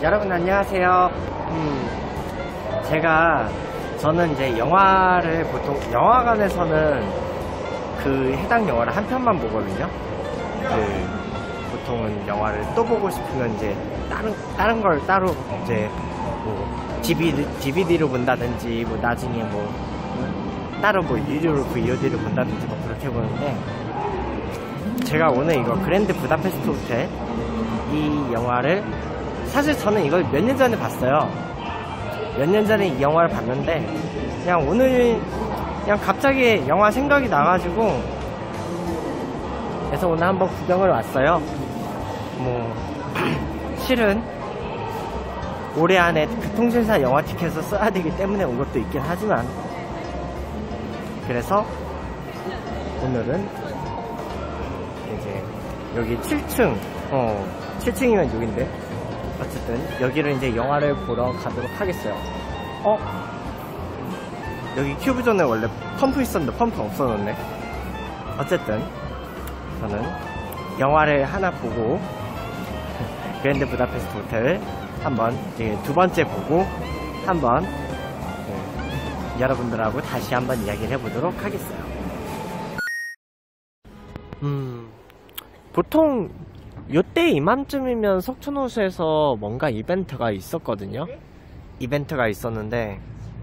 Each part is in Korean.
여러분 안녕하세요. 저는 이제 영화를 보통 영화관에서는 그 해당 영화를 한 편만 보거든요. 보통은 영화를 또 보고 싶으면 이제 다른 걸 따로 이제 뭐 DVD로 본다든지 뭐 나중에 뭐 따로 뭐 유료로 VOD를 본다든지 뭐 그렇게 보는데, 제가 오늘 이거 그랜드 부다페스트 호텔 이 영화를, 사실 저는 이걸 몇 년 전에 봤어요. 몇 년 전에 이 영화를 봤는데 그냥 오늘 그냥 갑자기 영화 생각이 나가지고 그래서 오늘 한번 구경을 왔어요. 뭐 실은 올해 안에 그 통신사 영화 티켓을 써야 되기 때문에 온 것도 있긴 하지만, 그래서 오늘은 이제 여기 7층 7층이면 여긴데 어쨌든 여기를 이제 영화를 보러 가도록 하겠어요. 여기 큐브존에 원래 펌프 있었는데 펌프 없어졌네. 어쨌든 저는 영화를 하나 보고 그랜드 부다페스트 호텔 한번 이제 두 번째 보고 한번 여러분들하고 다시 한번 이야기를 해보도록 하겠어요. 보통 요때 이맘쯤이면 석촌호수에서 뭔가 이벤트가 있었거든요. 이벤트가 있었는데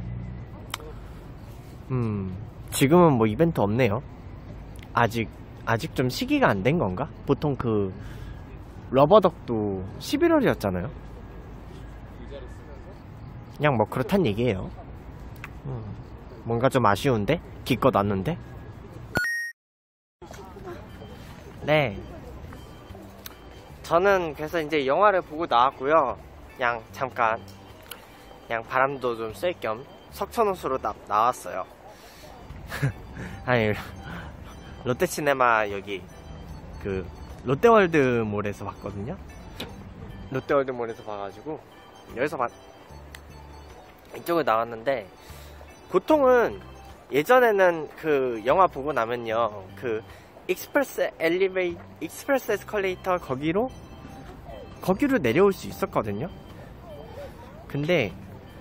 지금은 뭐 이벤트 없네요. 아직 좀 시기가 안 된 건가? 보통 그 러버덕도 11월이었잖아요 그냥 뭐 그렇단 얘기예요. 뭔가 좀 아쉬운데? 기껏 왔는데? 네, 저는 그래서 이제 영화를 보고 나왔고요. 그냥 잠깐 그냥 바람도 좀 쐴 겸 석촌호수로 나왔어요. 아니, 롯데시네마 여기 그 롯데월드몰에서 봤거든요. 롯데월드몰에서 봐가지고 여기서 이쪽으로 나왔는데, 보통은 예전에는 그 영화 보고 나면요 그 익스프레스 에스컬레이터 거기로 내려올 수 있었거든요. 근데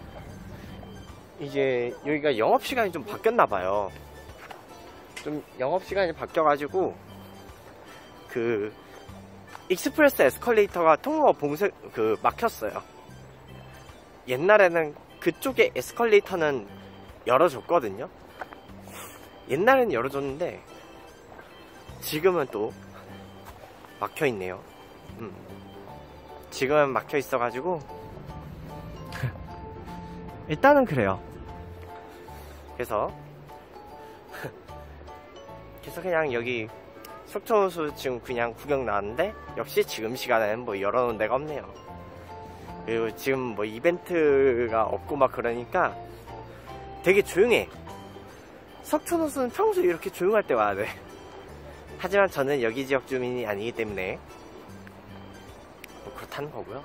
이제 여기가 영업시간이 좀 바뀌었나봐요. 좀 영업시간이 바뀌어가지고 그 익스프레스 에스컬레이터가 통로가 막혔어요. 옛날에는 그쪽에 에스컬레이터는 열어줬거든요. 옛날에는 열어줬는데 지금은 또 막혀있네요. 지금은 막혀있어가지고 일단은 그래요. 그래서 그냥 여기 석촌호수 지금 그냥 구경 나왔는데, 역시 지금 시간에는 뭐 열어놓은 데가 없네요. 그리고 지금 뭐 이벤트가 없고 막 그러니까 되게 조용해. 석촌호수는 평소에 이렇게 조용할 때 와야 돼. 하지만 저는 여기 지역 주민이 아니기 때문에 뭐 그렇다는 거고요.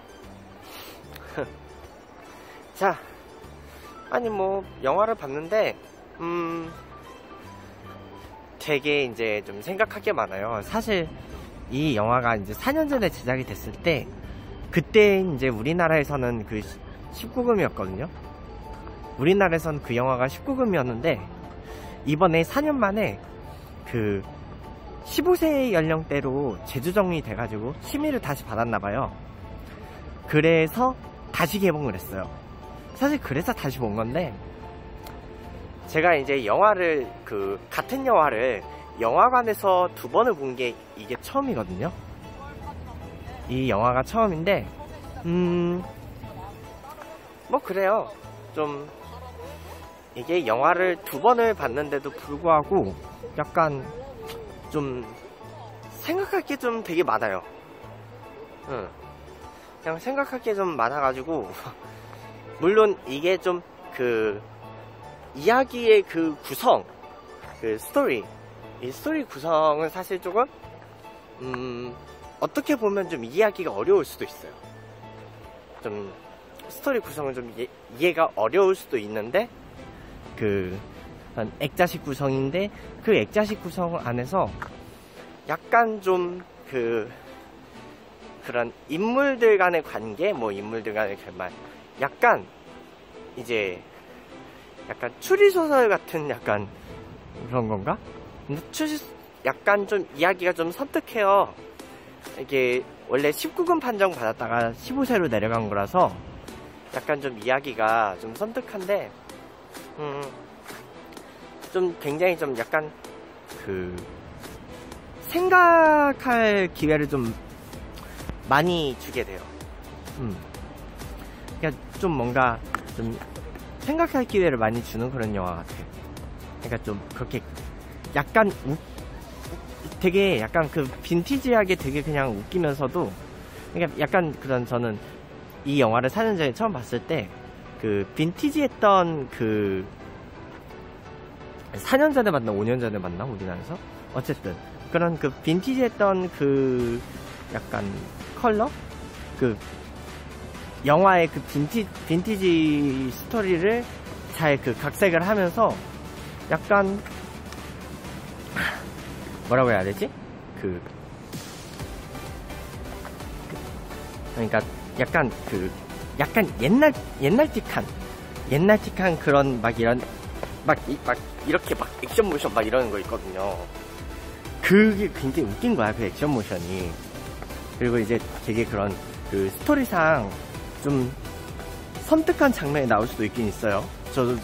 자, 아니 뭐 영화를 봤는데 되게 이제 좀 생각할 게 많아요. 사실 이 영화가 이제 4년 전에 제작이 됐을 때, 그때 이제 우리나라에서는 그 19금이었거든요. 우리나라에서는 그 영화가 19금이었는데 이번에 4년 만에 그 15세 연령대로 재조정이 돼가지고 심의를 다시 받았나봐요. 그래서 다시 개봉을 했어요. 사실 그래서 다시 본 건데, 제가 이제 영화를 같은 영화를 영화관에서 2번을 본 게 이게 처음이거든요. 이 영화가 처음인데 뭐 그래요. 좀 이게 영화를 2번을 봤는데도 불구하고 약간 좀 생각할 게 좀 되게 많아요. 그냥 생각할 게 좀 많아가지고 물론 이게 좀 이야기의 그 구성, 이 스토리 구성은 사실 조금 어떻게 보면 좀 이해하기가 어려울 수도 있어요. 좀 스토리 구성은 좀 이해가 어려울 수도 있는데, 액자식 구성인데 그 액자식 구성 안에서 약간 좀 그런 인물들 간의 관계, 뭐 인물들 간의 결말, 약간 이제 약간 추리소설 같은 약간 그런 건가? 근데 약간 좀 이야기가 좀 섬뜩해요. 이게 원래 19금 판정 받았다가 15세로 내려간 거라서 약간 좀 이야기가 좀 섬뜩한데, 좀 굉장히 좀 약간 그 생각할 기회를 좀 많이 주게 돼요. 그러니까 좀 뭔가 좀 생각할 기회를 많이 주는 그런 영화 같아요. 그러니까 좀 그렇게 약간 되게 약간 그 빈티지하게 되게 그냥 웃기면서도, 그러니까 약간 그런, 저는 이 영화를 4년 전에 처음 봤을 때 그 빈티지했던 그 4년 전에 봤나 5년 전에 봤나 우리나라에서, 어쨌든 그런 그 빈티지했던 그 약간 컬러, 그 영화의 그 빈티지 스토리를 잘 그 각색을 하면서 약간 뭐라고 해야 되지? 그러니까 약간 약간 옛날 틱한 그런 막 이런 막 이렇게 막 액션 모션 막 이러는 거 있거든요. 그게 굉장히 웃긴 거야, 그 액션 모션이. 그리고 이제 되게 그런 그 스토리상 좀 섬뜩한 장면이 나올 수도 있긴 있어요. 저도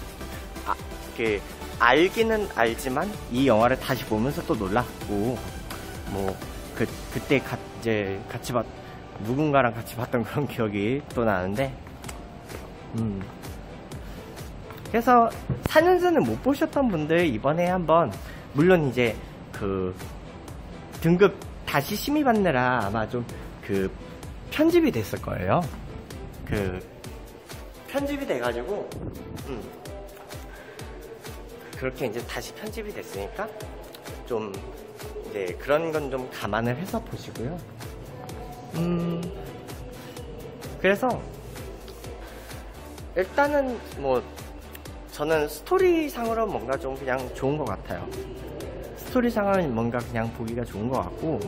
알기는 알지만 이 영화를 다시 보면서 또 놀랐고, 뭐 그때 이제 누군가랑 같이 봤던 그런 기억이 또 나는데, 그래서 4년 전에 못 보셨던 분들 이번에 한번, 물론 이제 그 등급 다시 심의받느라 아마 좀 그 편집이 됐을 거예요. 그 편집이 돼가지고 그렇게 이제 다시 편집이 됐으니까 좀 이제 그런 건 좀 감안을 해서 보시고요. 그래서 일단은 뭐 저는 스토리상으로 뭔가 좀 그냥 좋은 것 같아요. 스토리상은 뭔가 그냥 보기가 좋은 것 같고,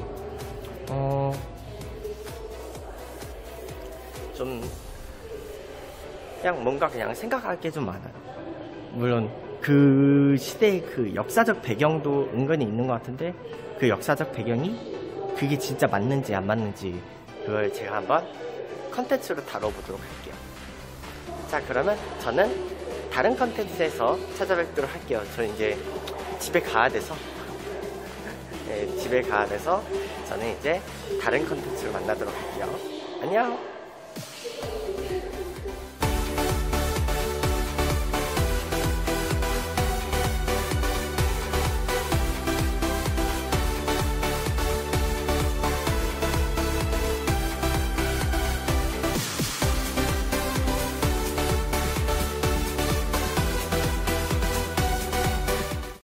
좀 그냥 뭔가 그냥 생각할 게 좀 많아요. 물론 그 시대의 그 역사적 배경도 은근히 있는 것 같은데, 그 역사적 배경이 그게 진짜 맞는지 안 맞는지 그걸 제가 한번 컨텐츠로 다뤄보도록 할게요. 자, 그러면 저는 다른 컨텐츠에서 찾아뵙도록 할게요. 저 이제 집에 가야 돼서 네, 집에 가야 돼서 저는 이제 다른 컨텐츠로 만나도록 할게요. 안녕.